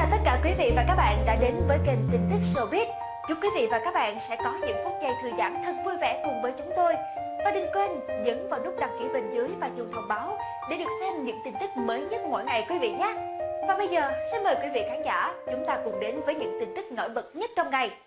chào tất cả quý vị và các bạn đã đến với kênh tin tức showbiz. Chúc quý vị và các bạn sẽ có những phút giây thư giãn thật vui vẻ cùng với chúng tôi. Và đừng quên nhấn vào nút đăng ký bên dưới và chuông thông báo để được xem những tin tức mới nhất mỗi ngày quý vị nhé. Và bây giờ xin mời quý vị khán giả chúng ta cùng đến với những tin tức nổi bật nhất trong ngày.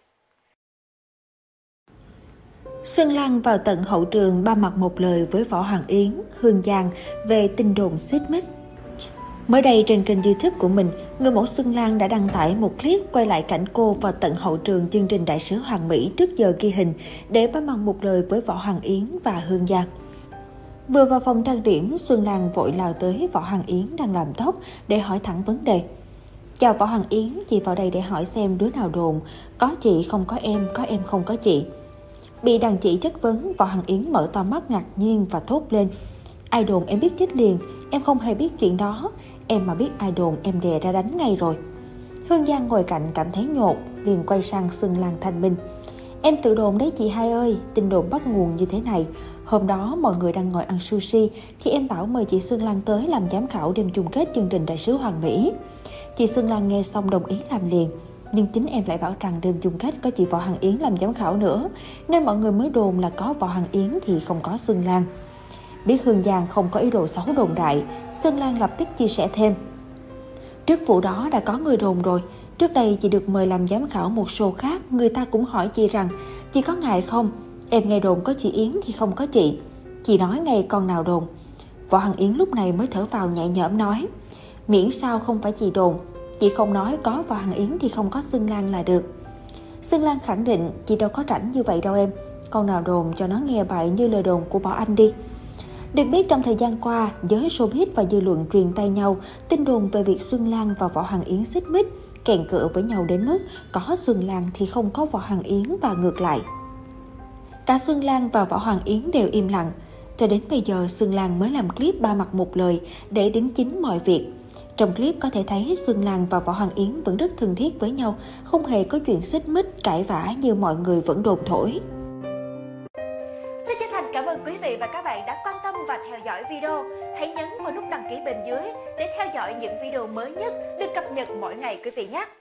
Xuân Lan vào tận hậu trường ba mặt một lời với Võ Hoàng Yến, Hương Giang về tin đồn xích mích. Mới đây trên kênh YouTube của mình, người mẫu Xuân Lan đã đăng tải một clip quay lại cảnh cô vào tận hậu trường chương trình Đại sứ Hoàng Mỹ trước giờ ghi hình để ba mặt một lời với Võ Hoàng Yến và Hương Giang. Vừa vào phòng trang điểm, Xuân Lan vội lao tới Võ Hoàng Yến đang làm tóc để hỏi thẳng vấn đề. Chào Võ Hoàng Yến, chị vào đây để hỏi xem đứa nào đồn, có chị không có em không có chị. Bị đàn chị chất vấn, Võ Hoàng Yến mở to mắt ngạc nhiên và thốt lên. Ai đồn em biết chết liền, em không hề biết chuyện đó. Em mà biết ai đồn em đè ra đánh ngay rồi. Hương Giang ngồi cạnh cảm thấy nhột, liền quay sang Xuân Lan thanh minh. Em tự đồn đấy chị hai ơi, tin đồn bắt nguồn như thế này. Hôm đó mọi người đang ngồi ăn sushi thì em bảo mời chị Xuân Lan tới làm giám khảo đêm chung kết chương trình Đại sứ Hoàng Mỹ. Chị Xuân Lan nghe xong đồng ý làm liền. Nhưng chính em lại bảo rằng đêm chung kết có chị Võ Hoàng Yến làm giám khảo nữa, nên mọi người mới đồn là có Võ Hoàng Yến thì không có Xuân Lan. Biết Hương Giang không có ý đồ xấu đồn đại, Xuân Lan lập tức chia sẻ thêm. Trước vụ đó đã có người đồn rồi, trước đây chị được mời làm giám khảo một show khác, người ta cũng hỏi chị rằng, chị có ngại không? Em nghe đồn có chị Yến thì không có chị. Chị nói ngay con nào đồn. Võ Hoàng Yến lúc này mới thở phào nhẹ nhõm nói, miễn sao không phải chị đồn, chị không nói có Võ Hoàng Yến thì không có Xuân Lan là được. Xuân Lan khẳng định, chị đâu có rảnh như vậy đâu em, con nào đồn cho nó nghe bậy như lời đồn của Bảo Anh đi. Được biết trong thời gian qua, giới showbiz và dư luận truyền tay nhau tin đồn về việc Xuân Lan và Võ Hoàng Yến xích mích, kèn cựa với nhau đến mức có Xuân Lan thì không có Võ Hoàng Yến và ngược lại. Cả Xuân Lan và Võ Hoàng Yến đều im lặng. Cho đến bây giờ, Xuân Lan mới làm clip ba mặt một lời để đính chính mọi việc. Trong clip có thể thấy Xuân Lan và Võ Hoàng Yến vẫn rất thân thiết với nhau, không hề có chuyện xích mích, cãi vã như mọi người vẫn đồn thổi. Xin chân thành cảm ơn quý vị và các bạn đã quan tâm và theo dõi video. Hãy nhấn vào nút đăng ký bên dưới để theo dõi những video mới nhất được cập nhật mỗi ngày quý vị nhé.